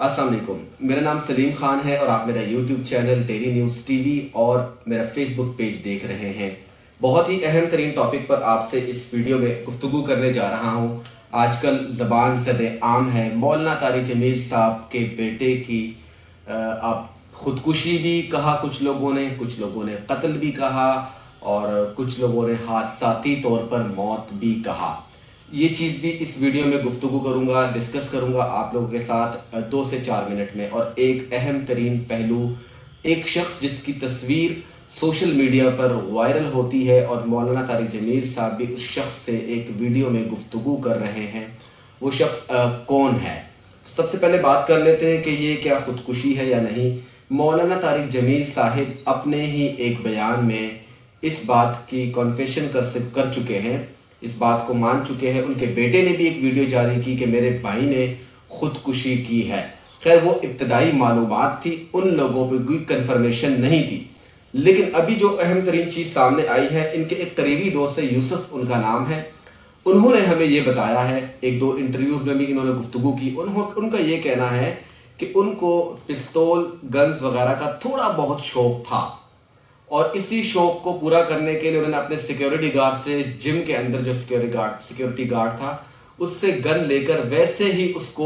अस्सलाम वालेकुम। मेरा नाम सलीम खान है और आप मेरा YouTube channel daily news TV और मेरा फेसबुक पेज देख रहे हैं। बहुत ही अहम तरीन टॉपिक पर आपसे इस वीडियो में गुफ्तगू करने जा रहा हूँ। आजकल ज़बान ज़द आम है, मौलाना तारिक जमील साहब के बेटे की आप ख़ुदकुशी भी कहा कुछ लोगों ने कत्ल भी कहा और कुछ लोगों ने हादसाती तौर पर मौत भी कहा। ये चीज़ भी इस वीडियो में गुफ्तगू करूँगा, डिस्कस करूँगा आप लोगों के साथ 2 से 4 मिनट में। और एक अहम तरीन पहलू, एक शख्स जिसकी तस्वीर सोशल मीडिया पर वायरल होती है और मौलाना तारिक जमील साहब भी उस शख्स से एक वीडियो में गुफ्तगू कर रहे हैं। वो शख्स कौन है? सबसे पहले बात कर लेते हैं कि ये क्या ख़ुदकुशी है या नहीं। मौलाना तारिक जमील साहिब अपने ही एक बयान में इस बात की कन्फेशन कर चुके हैं, इस बात को मान चुके हैं। उनके बेटे ने भी एक वीडियो जारी की कि मेरे भाई ने ख़ुदकुशी की है। खैर वो इब्तदाई मालूमात थी, उन लोगों पर कोई कन्फर्मेशन नहीं थी। लेकिन अभी जो अहम तरीन चीज़ सामने आई है, इनके एक करीबी दोस्त है, यूसुफ उनका नाम है। उन्होंने हमें ये बताया है, 1-2 इंटरव्यूज़ में भी इन्होंने गुफ्तगू की। उनका ये कहना है कि उनको पिस्तौल, गन्स वगैरह का थोड़ा बहुत शौक़ था और इसी शौक़ को पूरा करने के लिए उन्होंने अपने सिक्योरिटी गार्ड से, जिम के अंदर जो सिक्योरिटी गार्ड था, उससे गन लेकर वैसे ही उसको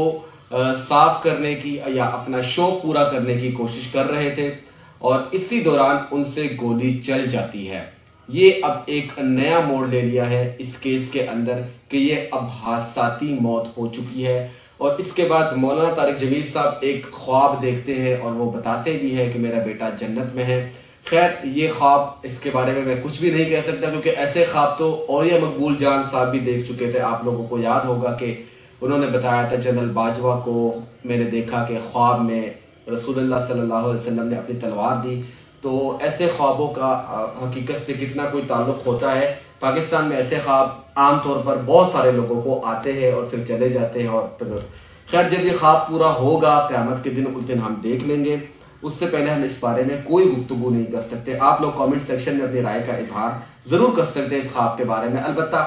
साफ करने की या अपना शौक़ पूरा करने की कोशिश कर रहे थे और इसी दौरान उनसे गोली चल जाती है। ये अब एक नया मोड़ ले लिया है इस केस के अंदर कि ये अब हादसाती मौत हो चुकी है। और इसके बाद मौलाना तारिक जमील साहब एक ख्वाब देखते हैं और वो बताते भी हैं कि मेरा बेटा जन्नत में है। खैर ये ख्वाब, इसके बारे में मैं कुछ भी नहीं कह सकता क्योंकि ऐसे ख्वाब तो औलिया मकबूल जान साहब भी देख चुके थे। आप लोगों को याद होगा कि उन्होंने बताया था जनरल बाजवा को मैंने देखा कि ख्वाब में रसूलुल्लाह सल्लल्लाहु अलैहि वसल्लम ने अपनी तलवार दी। तो ऐसे ख्वाबों का हकीकत से कितना कोई ताल्लुक़ होता है। पाकिस्तान में ऐसे ख्वाब आम तौर पर बहुत सारे लोगों को आते हैं और फिर चले जाते हैं। और खैर जब ये ख्वाब पूरा होगा क़यामत के दिन, उस दिन हम देख लेंगे। उससे पहले हम इस बारे में कोई गुफ्तगू नहीं कर सकते। आप लोग कमेंट सेक्शन में अपनी राय का इजहार ज़रूर कर सकते हैं इस ख्वाब के बारे में। अलबत्ता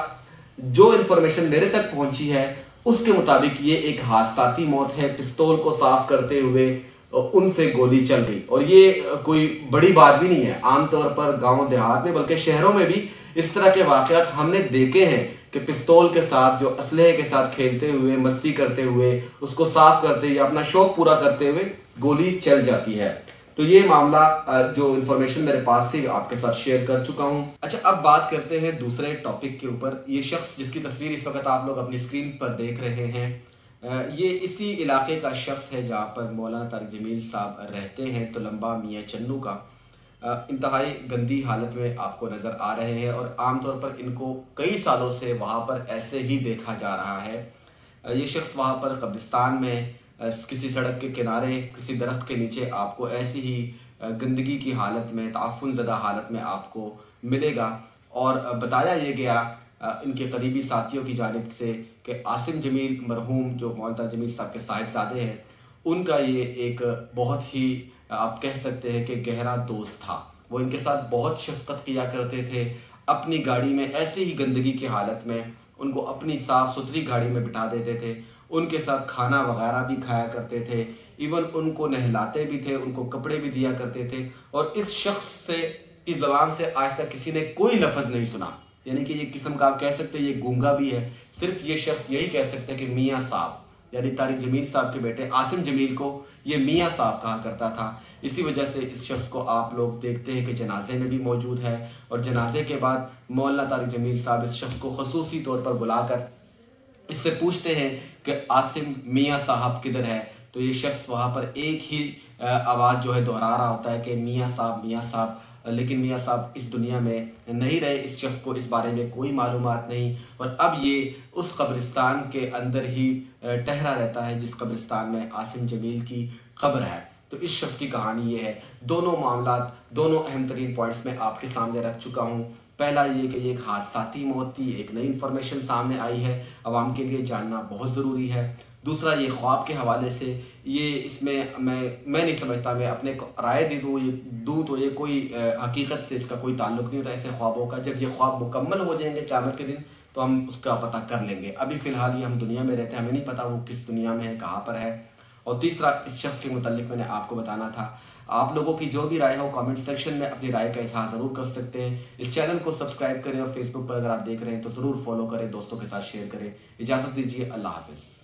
जो इन्फॉर्मेशन मेरे तक पहुंची है उसके मुताबिक ये एक हादसाती मौत है। पिस्तौल को साफ करते हुए उनसे गोली चल गई और ये कोई बड़ी बात भी नहीं है। आमतौर पर गाँव देहात में बल्कि शहरों में भी इस तरह के वाक़यात हमने देखे हैं कि पिस्तौल के साथ, जो असलहे के साथ खेलते हुए, मस्ती करते हुए, उसको साफ करते या अपना शौक़ पूरा करते हुए गोली चल जाती है। तो ये मामला जो इन्फॉर्मेशन मेरे पास थी आपके साथ शेयर कर चुका हूँ। अच्छा, अब बात करते हैं दूसरे टॉपिक के ऊपर। ये शख्स जिसकी तस्वीर इस वक्त आप लोग अपनी स्क्रीन पर देख रहे हैं, ये इसी इलाके का शख्स है जहाँ पर मौलाना तारिक जमील साहब रहते हैं, तलम्बा मियाँ चन्नू का। इंतहाई गंदी हालत में आपको नज़र आ रहे हैं और आमतौर पर इनको कई सालों से वहाँ पर ऐसे ही देखा जा रहा है। ये शख्स वहाँ पर कब्रिस्तान में किसी सड़क के किनारे, किसी दरख्त के नीचे आपको ऐसी ही गंदगी की हालत में, ताफ़ुन ज़दा हालत में आपको मिलेगा। और बताया ये गया इनके करीबी साथियों की जानिब से कि आसिम जमील मरहूम, जो मौलाना जमील साहब के साहिबजादे हैं, उनका ये एक बहुत ही आप कह सकते हैं कि गहरा दोस्त था। वो इनके साथ बहुत शफ़क़त किया करते थे। अपनी गाड़ी में ऐसे ही गंदगी की हालत में उनको अपनी साफ़ सुथरी गाड़ी में बिठा देते थे, उनके साथ खाना वगैरह भी खाया करते थे, इवन उनको नहलाते भी थे, उनको कपड़े भी दिया करते थे। और इस शख्स से की ज़बान से आज तक किसी ने कोई लफ्ज़ नहीं सुना। यानी कि ये किस्म का आप कह सकते हैं ये गूंगा भी है। सिर्फ ये शख्स यही कह सकते हैं कि मियाँ साहब, यानी तारिक जमील साहब के बेटे आसिम जमील को ये मियाँ साहब कहा करता था। इसी वजह से इस शख्स को आप लोग देखते हैं कि जनाजे में भी मौजूद है और जनाजे के बाद मौलाना तारिक जमील साहब इस शख्स को खसूसी तौर पर बुलाकर इससे पूछते हैं कि आसिम मियाँ साहब किधर है। तो ये शख्स वहाँ पर एक ही आवाज़ जो है दोहरा रहा होता है कि मियाँ साहब, मियाँ साहब। लेकिन मियाँ साहब इस दुनिया में नहीं रहे। इस शख्स को इस बारे में कोई मालूमात नहीं और अब ये उस कब्रिस्तान के अंदर ही ठहरा रहता है जिस कब्रिस्तान में आसिम जमील की कब्र है। तो इस शख्स की कहानी ये है। दोनों मामलात, दोनों अहम तरीन पॉइंट्स में आपके सामने रख चुका हूँ। पहला ये कि ये एक हादसाती मौत थी, एक नई इन्फॉर्मेशन सामने आई है, आवाम के लिए जानना बहुत ज़रूरी है। दूसरा, ये ख्वाब के हवाले से ये इसमें मैं नहीं समझता, मैं अपने राय दूँ तो ये कोई हकीकत से इसका कोई ताल्लुक़ नहीं होता ऐसे ख्वाबों का। जब ये ख्वाब मुकम्मल हो जाएंगे क़यामत के दिन तो हम उसका पता कर लेंगे। अभी फ़िलहाल ये हम दुनिया में रहते हैं, हमें नहीं पता वो किस दुनिया में है, कहाँ पर है। और तीसरा, इस शख्स के मुतालिक मैंने आपको बताना था। आप लोगों की जो भी राय हो कमेंट सेक्शन में अपनी राय का इजहार ज़रूर कर सकते हैं। इस चैनल को सब्सक्राइब करें और फेसबुक पर अगर आप देख रहे हैं तो ज़रूर फॉलो करें, दोस्तों के साथ शेयर करें। इजाज़त दीजिए, अल्लाह हाफिज़।